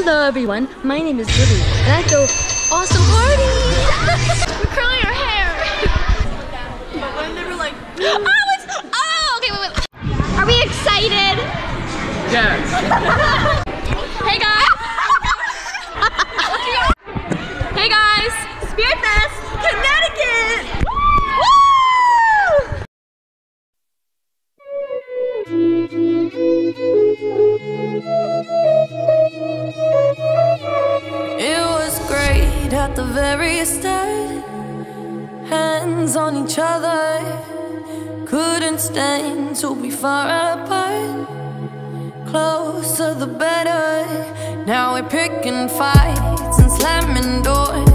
Hello everyone, my name is Lily, and I throw awesome parties! We're curling our hair! But when they were like, okay, wait. Are we excited? Yes. Hey guys! Hey guys! Spirit Fest, Connecticut! Woo! It was great at the very start. Hands on each other, couldn't stand to be far apart. Closer the better. Now we're picking fights and slamming doors.